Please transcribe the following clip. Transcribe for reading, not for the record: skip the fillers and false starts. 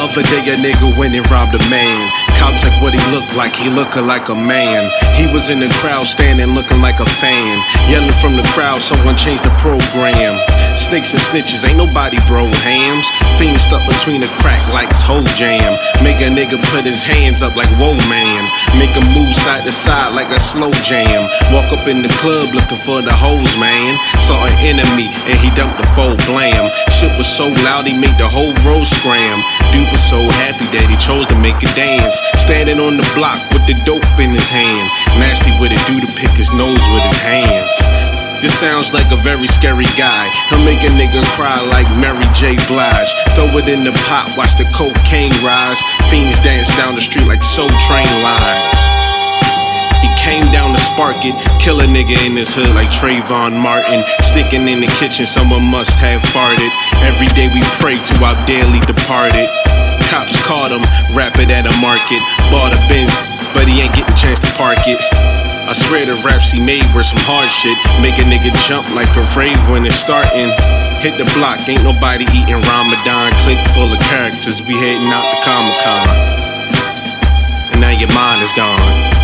Other day a nigga went and robbed a man. Cop check what he looked like, he looking like a man. He was in the crowd standing looking like a fan. Yelling from the crowd, someone changed the program. Snakes and snitches, ain't nobody bro hams. Fiends stuck between the crack like toe jam. Make a nigga put his hands up like whoa man. Make him move side to side like a slow jam. Walk up in the club looking for the hoes man. Saw an enemy and he dumped the full blam. Shit was so loud he made the whole road scram. Dude was so happy that he chose to make a dance. Standing on the block with the dope in his hand. Nasty with it, dude to pick his nose with his hands. This sounds like a very scary guy. He'll make a nigga cry like Mary J. Blige. Throw it in the pot, watch the cocaine rise. Fiends dance down the street like Soul Train line. He came down to spark it, kill a nigga in his hood like Trayvon Martin. Sticking in the kitchen, someone must have farted. Every day we pray to our dearly departed. Cops caught him, rapping at a market. Bought a Benz, but he ain't getting a chance to park it. I swear the raps he made were some hard shit. Make a nigga jump like a rave when it's starting. Hit the block, ain't nobody eating Ramadan. Click full of characters, we heading out to Comic-Con. And now your mind is gone.